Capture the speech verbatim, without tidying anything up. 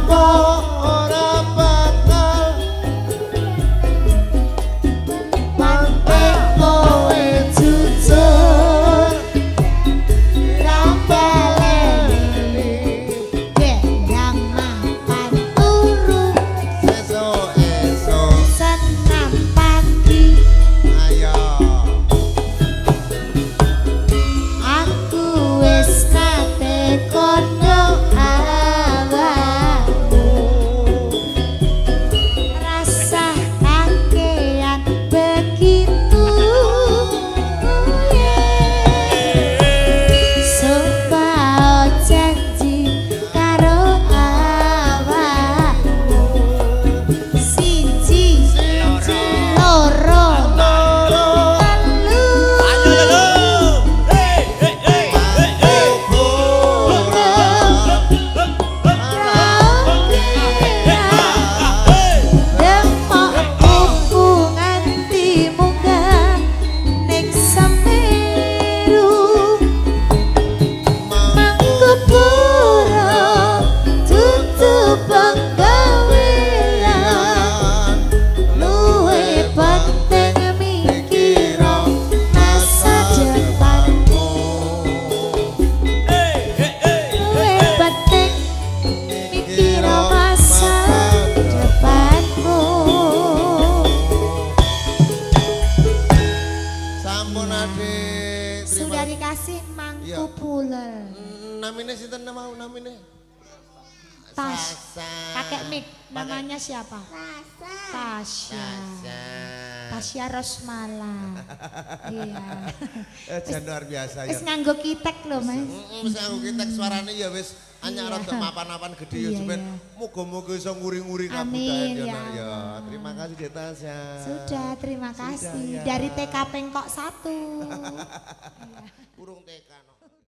Sudah dikasih mangku puler. Namanya sinten nama namanya? Tas. Kakek Mik, namanya siapa? Tasya. Tasya. Tasya Rosmala. Iya. Eh luar biasa ya. Wis nganggo kitek lho, Mas. Heeh, wis nganggo kitek suarane ya wis anyar rada mapan-mapan gede ya sampean. Muga-muga iso nguri-nguri kabudayan ya. Ya, terima kasih Dek Tasya. Sudah, terima kasih. Sudah, ya. Dari T K Pengkok satu. Kurung T K no.